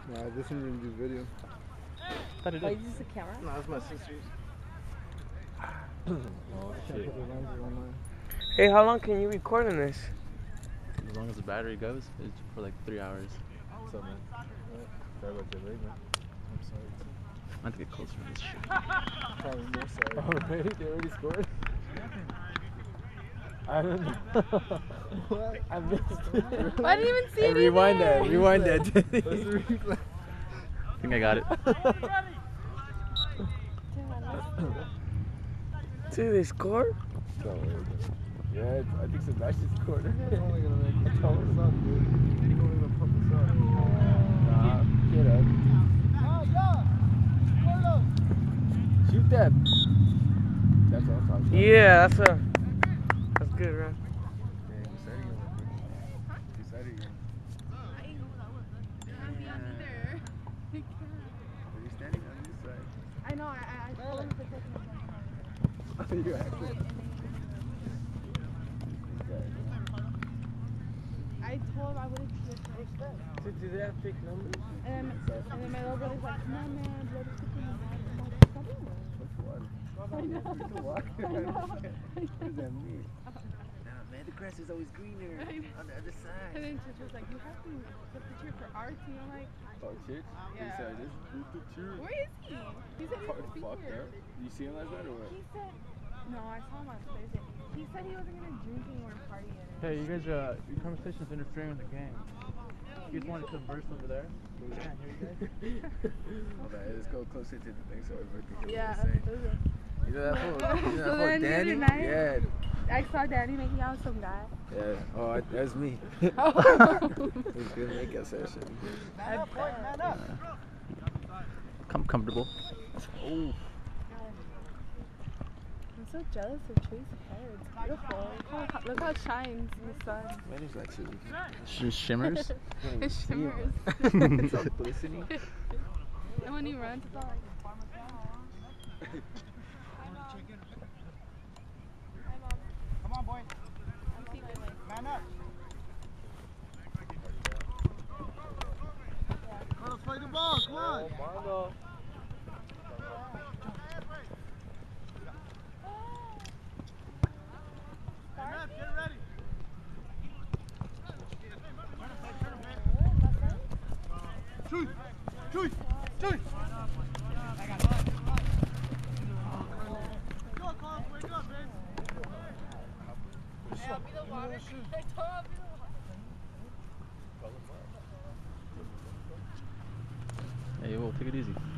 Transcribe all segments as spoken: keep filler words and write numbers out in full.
Nah, this one didn't do video. Thought it Why did. is this a camera? No, it's my sister's. Oh shit. Hey, how long can you record in this? As long as the battery goes, it's for like three hours. What's up, man? Sorry about your leg, man. I'm sorry, too. I have to get closer to this shit. Probably more sorry. Already? They already scored? I don't know. What? I missed it. I didn't even see Hey, it. rewind either. that. Rewind that. What's the replay? I think I got it. Dude, they scored? Don't worry. Yeah, it's, I think Sebastian scored. It's only gonna make it pump us up, dude. It's only gonna pump us up. Nah, get up. Shoot that. That's what I'm talking about. Yeah, that's a. That's good, right? Yeah, you said it again. You said it again. Are you standing on this side? I know, I, I, I told him to take my You actually. I told him I wouldn't see it first. Dude, do they have fake numbers? And then, and then my little brother's like, come on, man, blood is sticking in my mouth. I'm like, What's water? I know. What's the water? I know. What does that mean? Nah, man, the grass is always greener on the other side. And then Church was like, you have to put the cheer for our team. I'm like, Oh, Chich? Yeah. He said, this is the truth. where is he? He said he was Fucked here. up. You see him last night or what? He said, no, I saw him on Thursday. He said he wasn't going to drink anymore and party in it. Hey, you guys, uh, your conversation's interfering with the game. You guys want to converse over there? We can't hear you guys. Hold on, let's go closer to the thing so everybody can hear Yeah. what we're saying. You know that fool? You know So that fool, then the Danny? other night- Yeah. I saw Danny making out with some guy. Yeah. Oh, I, that's me. Oh. It's good makeup session. I bet. Come comfortable. Oh. I'm so jealous of Tracy's hair. It's beautiful. Look how, look how it shines in the sun. Man, it's like chilly. Sh shimmers. It shimmers. It's all glistening. And when he runs, it's all like. Come on, boy. Man up. Let us play the ball. Come on. Oh, Marlo. Get ready. Shoot. Shoot. Shoot. Go, Carl. Wake up, man. Hey, we'll take it easy. Um,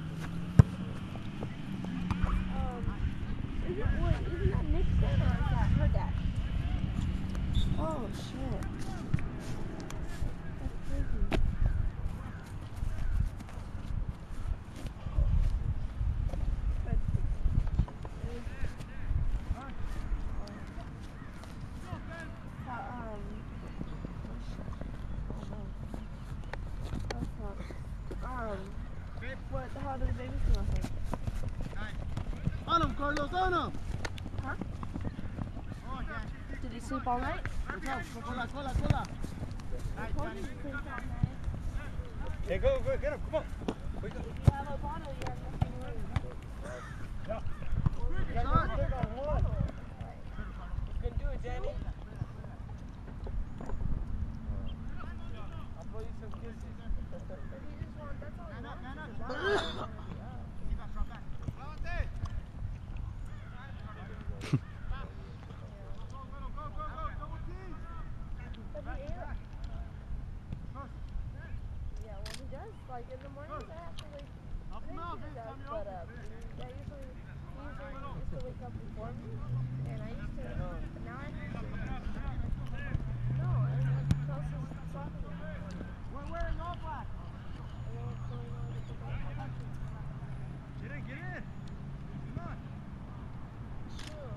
is it, what, isn't that Nick's dad or is that her dad? Oh, shit. That's crazy. But, uh, um, that's not, um, what, how did the baby smell like? On him, Carlos. On him. Huh? Did he sleep all night? Cola, cola, cola. I told you to sleep all night. Hey, go, go, get him. Come on. Wake up. If you have a bottle, you have nothing to worry about. Yeah. You guys Shot. have a bottle. You can do it, Danny. I'll blow you some kisses. If you just want, that's all you Man up, want. man up. is a bottle. Keep that drop back. Valente. Go, go, go, go, go. Double team. But he ate it. Yeah, well, he does. Like, in the mornings, I have to, like, Help him out, he man. does, Time but, to uh, open. yeah, usually, he usually used to wake up before me, and I used to, but now I have to. No, I like, Chelsea's soccer. We're wearing all black. I don't know what's going on with the ball. Get in, get in. Come on. Sure.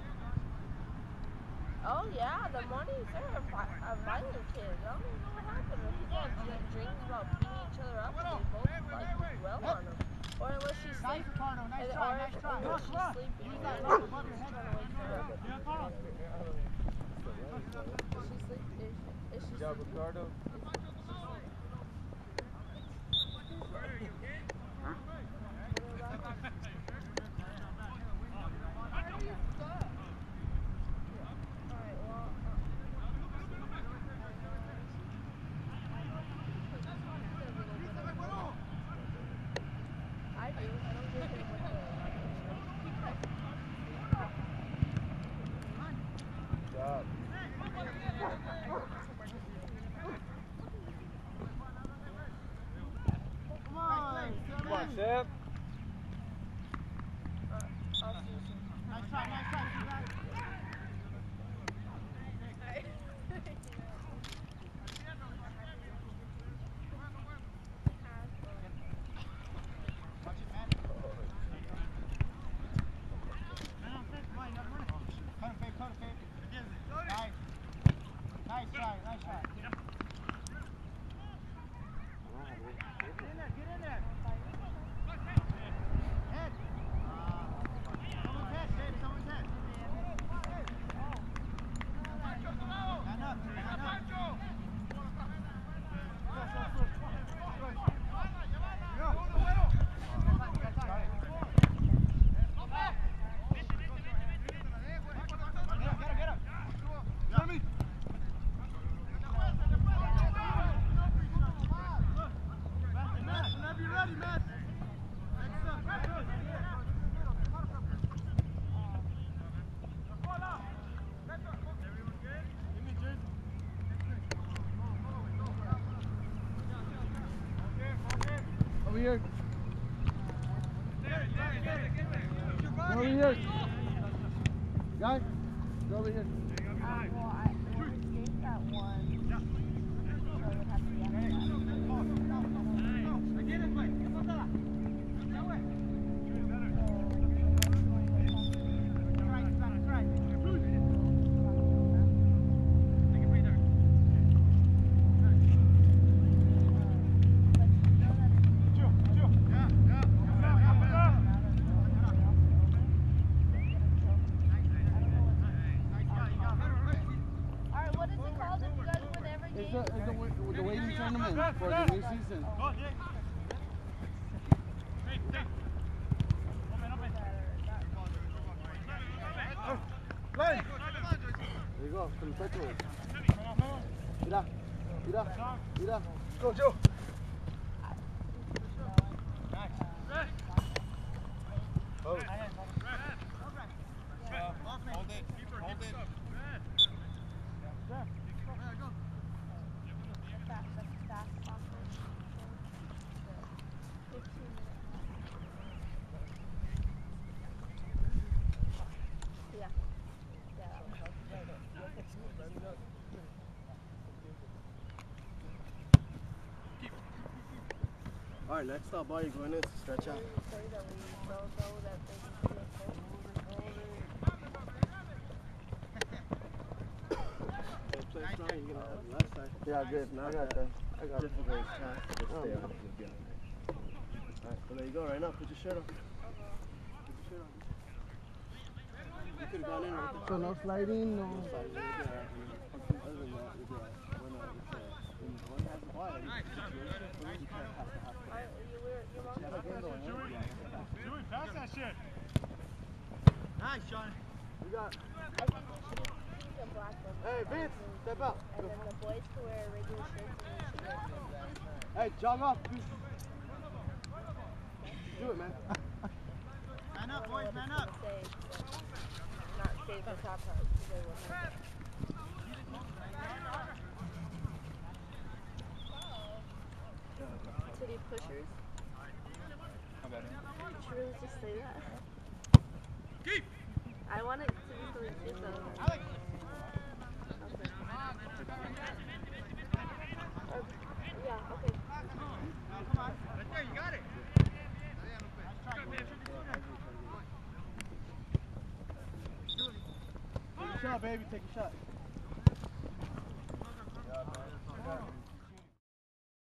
Oh, yeah, the mornings, they're vi- a violent kids. I don't even know what happened. If people have dr- dreams about beating each other up, they both, like, dwell on them. Or unless she's Nice, sleeping. Ricardo. Nice And, try, or nice if, try. or Look, if she's look. sleeping, Use he's that like, look above your head. trying to wake her up. Yeah, Carlos. Is she sleep? Is, is she Good job, sleeping? Ricardo. Is, is she sleeping? Step. Uh, I'll see you soon. Nice try, nice try. Watch it, man. Man on fifth, come on, you gotta run it. Cut him, Fabe, cut him, Fabe. Nice. Nice try, nice try. Get in there, get in there. Head. Someone's head, Fabe, someone's head. Stand up, stand up. Over here. Go over here. Guy, go over here. Uh, well, I well, we escaped that one. So it would have to be after that. Alright, what is it called if you guys win every It's game? the, it's the, wa- the waiting tournament for the new season. There you go, to the petrol. Mira, mira, mira. Go, Joe. Hold it. Hold it. Hold it. Fast, that's fast, fast. fifteen minutes. Yeah. Yeah, that was All right, next stop, boy, you're going in to stretch out. say that we don't know that they can see us first. Play strong, you're gonna have the left side. Yeah, good. I got that. I got it. Difficult task to stay on it. Just get on there. All right, so there you go. Right now, put your shirt on. Put your shirt on. You could have gone in right there. So no sliding, no. No sliding. You're good. Other than that, you're good. We're not. It's, uh, when one has the ball, it's a situation where you can't have to have to. I, you were, your mom Yeah, said like, that. yeah, yeah. Joey, pass that shit. Nice, Sean. You got. I think we should pink and black ones. Hey, Vince, step out. And then the boys can wear regular shirts and we should wear shirts. Hey, jog off. Do it, man. Man up, boys, man up. Say, not save the top part because they will have it. Titty pushers. Should we really just say that? Keep. I want it to be something cute though. Alex. Okay. Or, yeah, okay. Come on. Right there, you got it. Take a shot, baby. Take a shot.